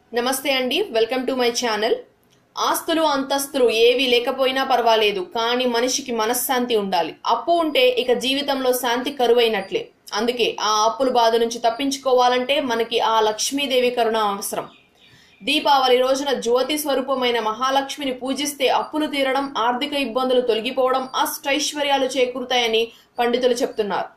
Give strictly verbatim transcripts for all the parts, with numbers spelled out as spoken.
నమస్తే అండి, welcome to my channel. ఆస్తులు అంతస్తులు ఏవి లేకపోయినా పర్వాలేదు, కానీ మనిషికి మనశ్శాంతి ఉండాలి. అప్పు ఉంటే ఇక జీవితంలో శాంతి కరువైనట్లే. అందుకే ఆ అప్పుల బాధ నుంచి తప్పించుకోవాలంటే మనకి ఆ లక్ష్మీదేవి కరుణ అవసరం. దీపావళి రోజున జ్యోతి స్వరూపమైన మహాలక్ష్మిని పూజిస్తే అప్పులు తీరడం, ఆర్థిక ఇబ్బందులు తొలగిపోవడం, అష్టైశ్వర్యాలు చేకూరుతాయని పండితులు చెప్తున్నారు.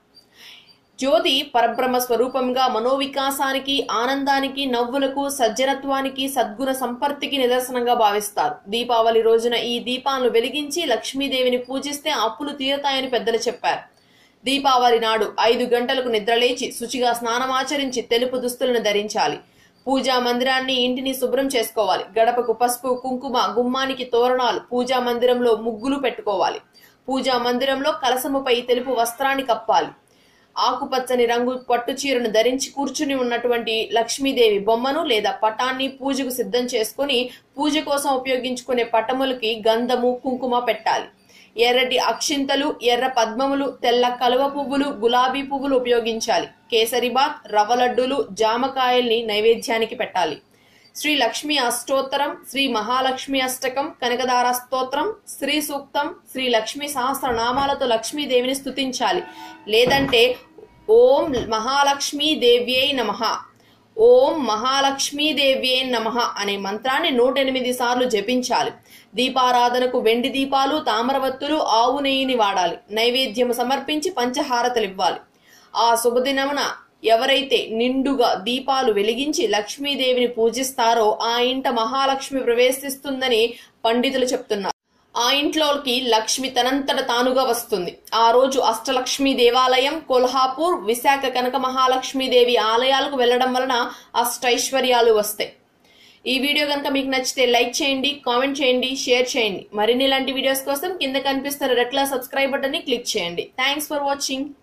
జ్యోతి పరబ్రహ్మ స్వరూపంగా మనోవికాసానికి, ఆనందానికి, నవ్వులకు, సజ్జనత్వానికి, సద్గుణ సంపత్తికి నిదర్శనంగా భావిస్తారు. దీపావళి రోజున ఈ దీపాలను వెలిగించి లక్ష్మీదేవిని పూజిస్తే అప్పులు తీరతాయని పెద్దలు చెప్పారు. దీపావళి నాడు ఐదు గంటలకు నిద్రలేచి శుచిగా స్నానమాచరించి తెలుపు దుస్తులను ధరించాలి. పూజా మందిరాన్ని, ఇంటిని శుభ్రం చేసుకోవాలి. గడపకు పసుపు, కుంకుమ, గుమ్మానికి తోరణాలు, పూజా మందిరంలో ముగ్గులు పెట్టుకోవాలి. పూజా మందిరంలో కలసముపై తెలుపు వస్త్రాన్ని కప్పాలి. ఆకుపచ్చని రంగు పట్టు చీరను ధరించి కూర్చుని ఉన్నటువంటి లక్ష్మీదేవి బొమ్మను లేదా పటాన్ని పూజకు సిద్ధం చేసుకుని పూజ కోసం ఉపయోగించుకునే పటములకి గంధము, కుంకుమ పెట్టాలి. ఎర్రటి అక్షింతలు, ఎర్ర పద్మములు, తెల్ల కలువ పువ్వులు, గులాబీ పువ్వులు ఉపయోగించాలి. కేసరిబాత్, రవ్వ లడ్డూలు, జామకాయల్ని నైవేద్యానికి పెట్టాలి. శ్రీ లక్ష్మీ అష్టోత్తరం, శ్రీ మహాలక్ష్మి అష్టకం, కనకదార స్తోత్రం, శ్రీ సూక్తం, శ్రీ లక్ష్మీ సహస్రనామాలతో లక్ష్మీదేవిని స్తుతించాలి. లేదంటే ఓం మహాలక్ష్మీ దేవ్యై నమః, ఓం మహాలక్ష్మీ దేవ్యై నమః అనే మంత్రాన్ని నూట ఎనిమిది సార్లు జపించాలి. దీపారాధనకు వెండి దీపాలు, తామరవత్తులు, ఆవు నెయ్యిని వాడాలి. నైవేద్యం సమర్పించి పంచహారతలు ఇవ్వాలి. ఆ శుభదినమున ఎవరైతే నిండుగా దీపాలు వెలిగించి లక్ష్మీదేవిని పూజిస్తారో ఆ ఇంట మహాలక్ష్మి ప్రవేశిస్తుందని పండితులు చెప్తున్నారు. ఆ ఇంట్లోకి లక్ష్మి తనంతట తానుగా వస్తుంది. ఆ రోజు అష్టలక్ష్మి దేవాలయం, కొల్హాపూర్, విశాఖ కనక మహాలక్ష్మీదేవి ఆలయాలకు వెళ్లడం వలన అష్టైశ్వర్యాలు వస్తాయి. ఈ వీడియో కనుక మీకు నచ్చితే లైక్ చేయండి, కామెంట్ చేయండి, షేర్ చేయండి. మరిన్ని ఇలాంటి వీడియోస్ కోసం కింద కనిపిస్తున్న రెడ్ కలర్ సబ్స్క్రైబ్ బటన్ ని క్లిక్ చేయండి. Thanks for watching.